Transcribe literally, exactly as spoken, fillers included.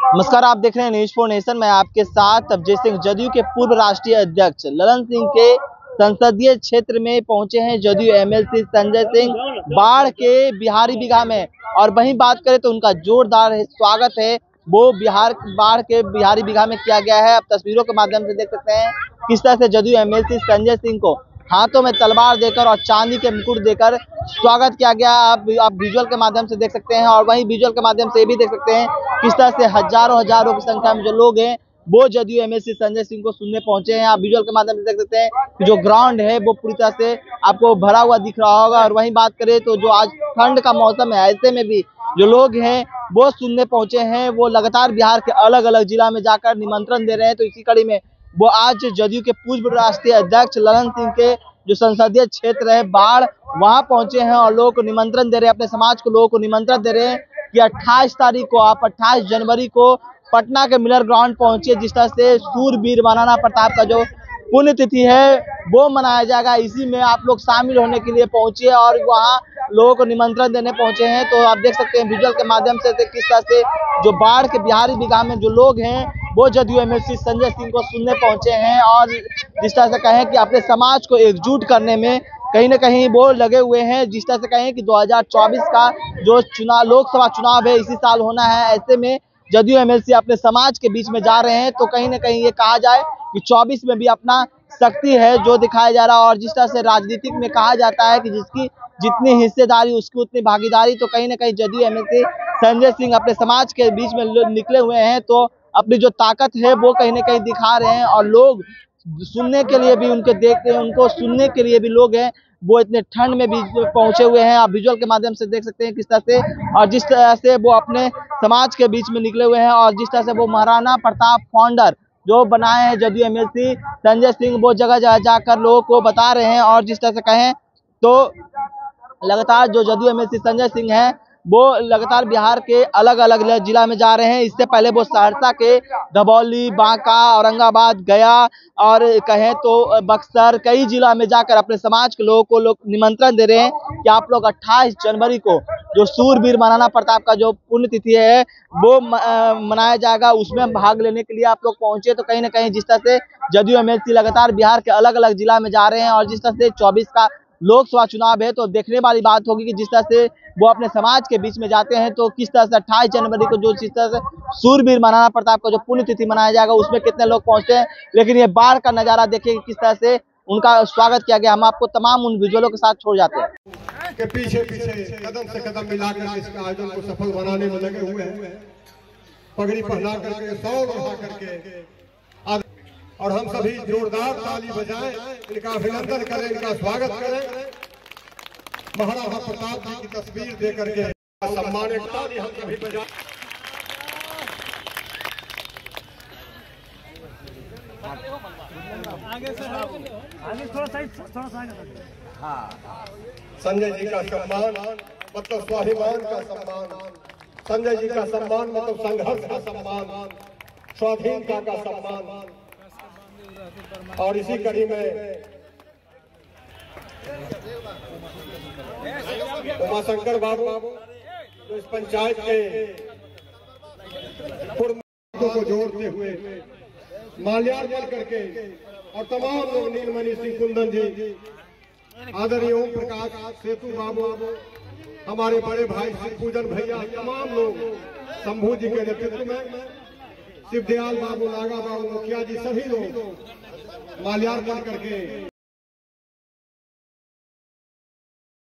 नमस्कार, आप देख रहे हैं न्यूज फोर नेशन। मैं आपके साथ अजय सिंह। जदयू के पूर्व राष्ट्रीय अध्यक्ष ललन सिंह के संसदीय क्षेत्र में पहुंचे हैं जदयू एमएलसी संजय सिंह बाढ़ के बिहारी बिघा में। और वहीं बात करें तो उनका जोरदार स्वागत है वो बिहार बाढ़ के बिहारी बिघा में किया गया है। आप तस्वीरों के माध्यम से देख सकते हैं किस तरह से जदयू एमएलसी संजय सिंह को हाथों में तलवार देकर और चांदी के मुकुट देकर स्वागत किया गया। आप आप विजुअल के माध्यम से देख सकते हैं और वहीं विजुअल के माध्यम से ये भी देख सकते हैं किस तरह से हजारों हजारों की संख्या में जो लोग हैं वो जदयू एमएलसी संजय सिंह को सुनने पहुंचे हैं। आप विजुअल के माध्यम से देख सकते हैं कि जो ग्राउंड है वो पूरी तरह से आपको भरा हुआ दिख रहा होगा। और वहीं बात करें तो जो आज ठंड का मौसम है, ऐसे में भी जो लोग हैं वो सुनने पहुंचे हैं। वो लगातार बिहार के अलग अलग जिला में जाकर निमंत्रण दे रहे हैं। तो इसी कड़ी में वो आज जदयू के पूर्व राष्ट्रीय अध्यक्ष ललन सिंह के जो संसदीय क्षेत्र है बाढ़, वहां पहुंचे हैं और लोगों को निमंत्रण दे रहे हैं, अपने समाज को लोगों को निमंत्रण दे रहे हैं कि अट्ठाईस तारीख को आप अट्ठाईस जनवरी को पटना के मिलर ग्राउंड पहुंचे। जिस तरह से सूरवीर महाराणा प्रताप का जो पुण्यतिथि है वो मनाया जाएगा, इसी में आप लोग शामिल होने के लिए पहुंचे और वहाँ लोगों को निमंत्रण देने पहुंचे हैं। तो आप देख सकते हैं विजुअल के माध्यम से किस तरह से जो बाढ़ के बिहारी बिघा में जो लोग हैं वो जदयू एमएलसी संजय सिंह को सुनने पहुंचे हैं। और जिस तरह से कहें कि अपने समाज को एकजुट करने में कहीं ना कहीं वो लगे हुए हैं। जिस तरह से कहें कि दो हज़ार चौबीस का जो चुनाव लोकसभा चुनाव है इसी साल होना है, ऐसे में जदयू एमएलसी अपने समाज के बीच में जा रहे हैं। तो कहीं ना कहीं ये कहा जाए कि चौबीस में भी अपना शक्ति है जो दिखाया जा रहा है। और जिस तरह से राजनीतिक में कहा जाता है कि जिसकी जितनी हिस्सेदारी उसकी उतनी भागीदारी, तो कहीं ना कहीं जदयू एमएलसी संजय सिंह अपने समाज के बीच में निकले हुए हैं। तो अपनी जो ताकत है वो कहीं ना कहीं दिखा रहे हैं और लोग सुनने के लिए भी उनके देखते हैं, उनको सुनने के लिए भी लोग हैं वो इतने ठंड में भी पहुंचे हुए हैं। आप विजुअल के माध्यम से देख सकते हैं किस तरह से और जिस तरह से वो अपने समाज के बीच में निकले हुए हैं। और जिस तरह से वो महाराणा प्रताप फाउंडर जो बनाए हैं जदयू एमएलसी संजय सिंह, वो जगह जगह जाकर लोगों को बता रहे हैं। और जिस तरह से कहें तो लगातार जो जदयू एमएलसी संजय सिंह है वो लगातार बिहार के अलग अलग जिला में जा रहे हैं। इससे पहले वो सहरसा के धबौली, बांका, औरंगाबाद, गया और कहें तो बक्सर कई जिला में जाकर अपने समाज के लोगों को लोग निमंत्रण दे रहे हैं कि आप लोग अट्ठाईस जनवरी को जो सूरवीर महाराणा प्रताप का जो पुण्यतिथि है वो मनाया जाएगा, उसमें भाग लेने के लिए आप लोग पहुंचे। तो कहीं ना कहीं जिस तरह से जदयू एमएलसी लगातार बिहार के अलग अलग जिला में जा रहे हैं और जिस तरह से चौबीस का लोकसभा चुनाव है तो देखने वाली बात होगी कि जिस तरह से वो अपने समाज के बीच में जाते हैं तो किस तरह से अट्ठाईस जनवरी को जो जिस तरह से सूरवीर महाराणा प्रताप का जो पुण्यतिथि मनाया जाएगा उसमें कितने लोग पहुंचते हैं। लेकिन ये बाढ़ का नजारा देखिए किस तरह से उनका स्वागत किया गया। हम आपको तमाम उन विजुअलों के साथ छोड़ जाते हैं के पीछे पीछे कदम से कदम मिलाकर इस आयोजन को सफल बनाने में लगे हुए हैं। पगड़ी पहना करके सौ बढ़ा करके और हम सभी जोरदार ताली बजाएं, इनका अभिनंदन करें, इनका स्वागत करें। महाराणा प्रताप जी की तस्वीर दे करके सम्मानित ताली हम सभी बजाएं। आगे से आगे थोड़ा साइड थोड़ा साइड। हाँ, संजय जी का सम्मान मतलब स्वाभिमान का सम्मान, संजय जी का सम्मान मतलब संघर्ष का सम्मान, स्वाधीनता का सम्मान। और इसी कड़ी में उमाशंकर बाबू जो इस पंचायत के पूर्व को जोड़ते हुए माल्यार्पण करके और तमाम लोग नीलमणि सिंह कुंदन जी, आदरणीय ओम प्रकाश सेतु बाबू, हमारे बड़े भाई पूजन भैया, तमाम लोग शंभू जी के नेतृत्व में, शिवदयाल बाबू, नागा बाबू, मुखिया जी, सभी लोग माल्यार्पण करके